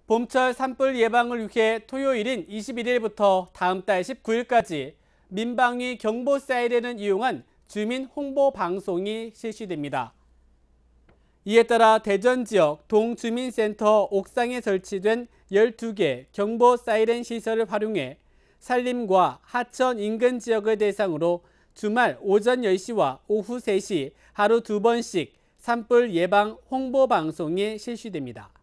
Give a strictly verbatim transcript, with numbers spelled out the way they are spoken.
봄철 산불 예방을 위해 토요일인 이십일 일부터 다음 달 십구 일까지 민방위 경보 사이렌을 이용한 주민 홍보 방송이 실시됩니다. 이에 따라 대전 지역 동주민센터 옥상에 설치된 열두 개 경보 사이렌 시설을 활용해 산림과 하천 인근 지역을 대상으로 주말 오전 열 시와 오후 세 시 하루 두 번씩 산불 예방 홍보 방송이 실시됩니다.